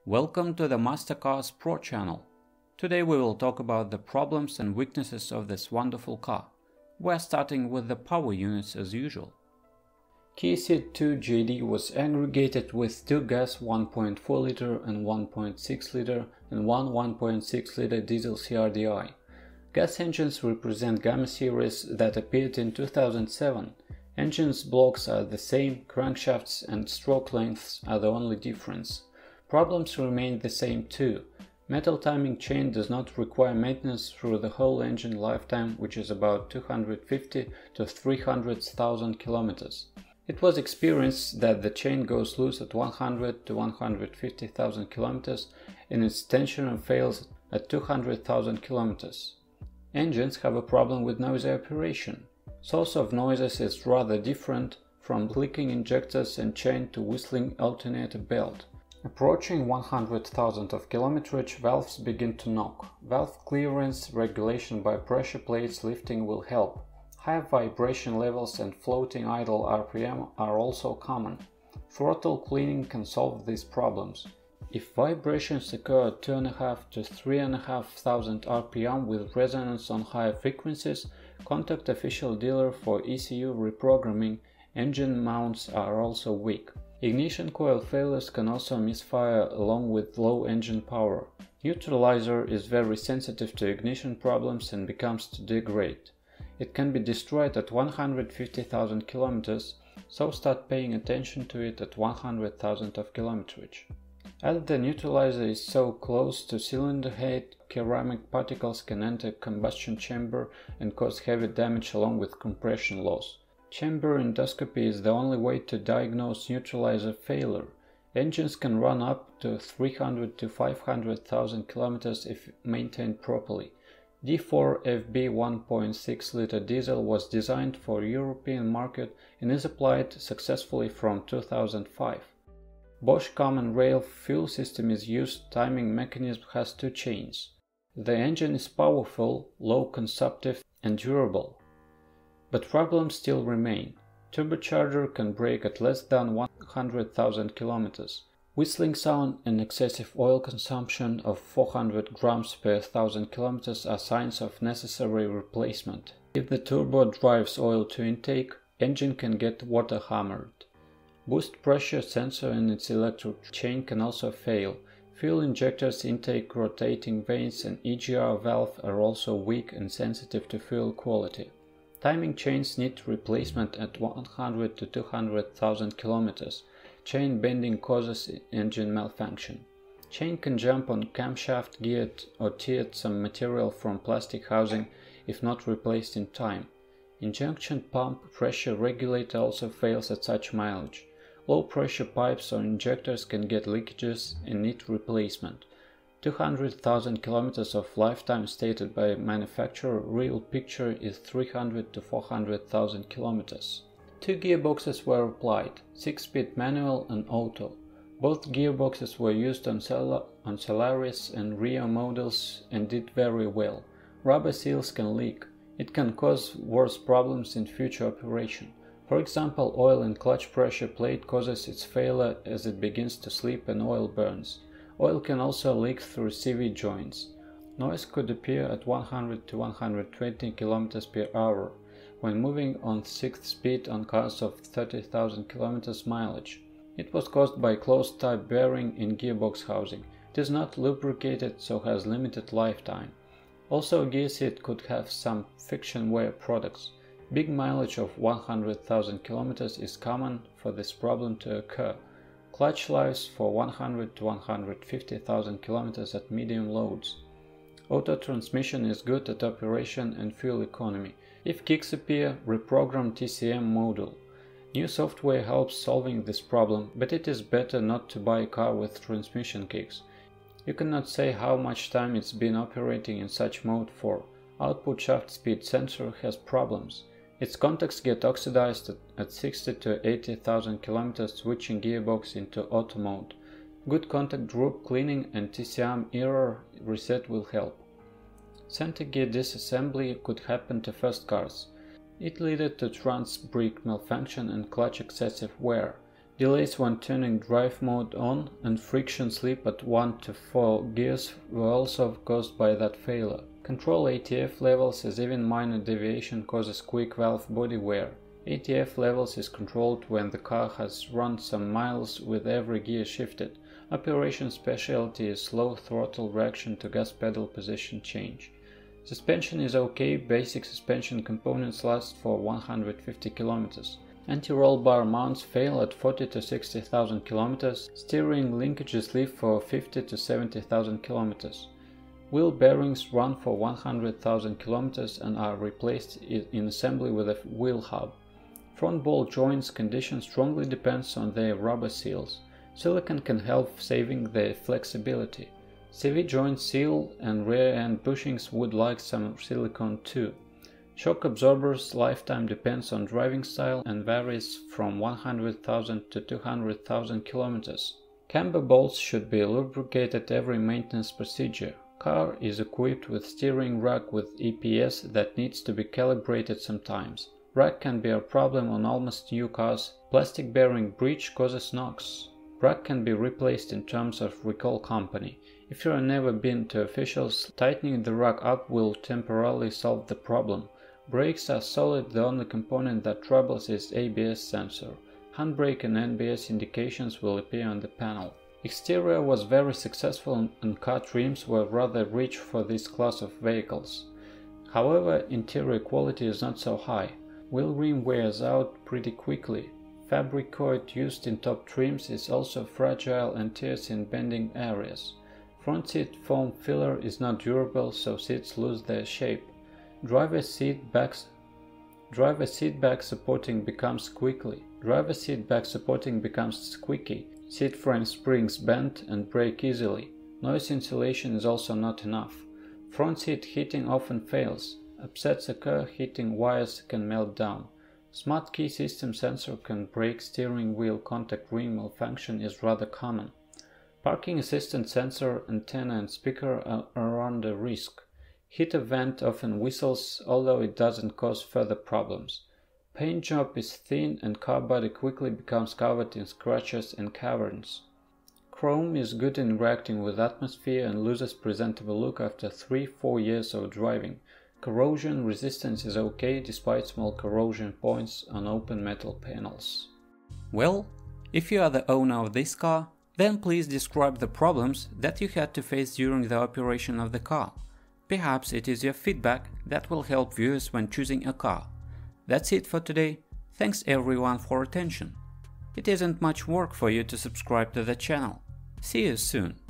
Welcome to the Mastercars Pro channel. Today we will talk about the problems and weaknesses of this wonderful car. We're starting with the power units as usual. Kia Ceed2 JD was aggregated with two gas 1.4 liter and 1.6 liter and one 1.6 liter diesel CRDI. Gas engines represent Gamma series that appeared in 2007. Engines blocks are the same, crankshafts and stroke lengths are the only difference. Problems remain the same too. Metal timing chain does not require maintenance through the whole engine lifetime, which is about 250 to 300,000 kilometers. It was experienced that the chain goes loose at 100 to 150,000 kilometers and its tensioner fails at 200,000 kilometers. Engines have a problem with noisy operation. Source of noises is rather different, from clicking injectors and chain to whistling alternator belt. Approaching 100,000 of kilometerage, valves begin to knock. Valve clearance regulation by pressure plates lifting will help. High vibration levels and floating idle RPM are also common. Throttle cleaning can solve these problems. If vibrations occur at 2,500 to 3,500 RPM with resonance on higher frequencies, contact official dealer for ECU reprogramming. Engine mounts are also weak. Ignition coil failures can also misfire along with low engine power. Neutralizer is very sensitive to ignition problems and becomes to degrade. It can be destroyed at 150,000 kilometers, so start paying attention to it at 100,000 of kilometerage. As the neutralizer is so close to cylinder head, ceramic particles can enter combustion chamber and cause heavy damage along with compression loss. Chamber endoscopy is the only way to diagnose neutralizer failure. Engines can run up to 300 to 500,000 kilometers if maintained properly. D4FB 1.6 liter diesel was designed for European market and is applied successfully from 2005. Bosch Common Rail fuel system is used. Timing mechanism has two chains. The engine is powerful, low consumptive and durable. But problems still remain. Turbocharger can break at less than 100,000 kilometers. Whistling sound and excessive oil consumption of 400 grams per 1,000 kilometers are signs of necessary replacement. If the turbo drives oil to intake, engine can get water hammered. Boost pressure sensor and its electric chain can also fail. Fuel injectors, intake, rotating vanes and EGR valve are also weak and sensitive to fuel quality. Timing chains need replacement at 100 to 200,000 kilometers. Chain bending causes engine malfunction. Chain can jump on camshaft, geared or teared some material from plastic housing if not replaced in time. Injection pump pressure regulator also fails at such mileage. Low pressure pipes or injectors can get leakages and need replacement. 200,000 kilometers of lifetime stated by manufacturer, real picture is 300 to 400,000 kilometers. Two gearboxes were applied, 6-speed manual and auto. Both gearboxes were used on Solaris and Rio models and did very well. Rubber seals can leak. It can cause worse problems in future operation. For example, oil and clutch pressure plate causes its failure as it begins to slip and oil burns. Oil can also leak through CV joints. Noise could appear at 100 to 120 km per hour when moving on 6th speed on cars of 30,000 km mileage. It was caused by closed type bearing in gearbox housing. It is not lubricated, so has limited lifetime. Also, gear seat could have some friction wear products. Big mileage of 100,000 km is common for this problem to occur. Clutch lives for 100 to 150,000 km at medium loads. Auto transmission is good at operation and fuel economy. If kicks appear, reprogram TCM module. New software helps solving this problem, but it is better not to buy a car with transmission kicks. You cannot say how much time it's been operating in such mode for. Output shaft speed sensor has problems. Its contacts get oxidized at 60 to 80,000 km, switching gearbox into auto mode. Good contact group cleaning and TCM error reset will help. Center gear disassembly could happen to first cars. It led to trans brake malfunction and clutch excessive wear. Delays when turning drive mode on and friction slip at 1 to 4 gears were also caused by that failure. Control ATF levels as even minor deviation causes quick valve body wear. ATF levels is controlled when the car has run some miles with every gear shifted. Operation specialty is slow throttle reaction to gas pedal position change. Suspension is okay, basic suspension components last for 150 km. Anti-roll bar mounts fail at 40 to 60,000 km, steering linkages live for 50 to 70,000 km. Wheel bearings run for 100,000 km and are replaced in assembly with a wheel hub. Front ball joints condition strongly depends on their rubber seals. Silicone can help saving their flexibility. CV joint seal and rear end bushings would like some silicone too. Shock absorbers lifetime depends on driving style and varies from 100,000 to 200,000 km. Camber bolts should be lubricated every maintenance procedure. Car is equipped with steering rack with EPS that needs to be calibrated sometimes. Rack can be a problem on almost new cars. Plastic bearing breach causes knocks. Rack can be replaced in terms of recall company. If you have never been to officials, tightening the rack up will temporarily solve the problem. Brakes are solid, the only component that troubles is ABS sensor. Handbrake and NBS indications will appear on the panel. Exterior was very successful and car trims were rather rich for this class of vehicles. However, interior quality is not so high. Wheel rim wears out pretty quickly. Fabric coat used in top trims is also fragile and tears in bending areas. Front seat foam filler is not durable, so seats lose their shape. Driver seat back supporting becomes squeaky. Seat frame springs bend and break easily. Noise insulation is also not enough. Front seat heating often fails. Upsets occur, heating wires can melt down. Smart key system sensor can break, steering wheel contact ring malfunction is rather common. Parking assistant sensor, antenna and speaker are under risk. Heater vent often whistles, although it doesn't cause further problems. Paint job is thin and car body quickly becomes covered in scratches and caverns. Chrome is good in reacting with atmosphere and loses presentable look after 3-4 years of driving. Corrosion resistance is okay despite small corrosion points on open metal panels. Well, if you are the owner of this car, then please describe the problems that you had to face during the operation of the car. Perhaps it is your feedback that will help viewers when choosing a car. That's it for today. Thanks everyone for attention. It isn't much work for you to subscribe to the channel. See you soon.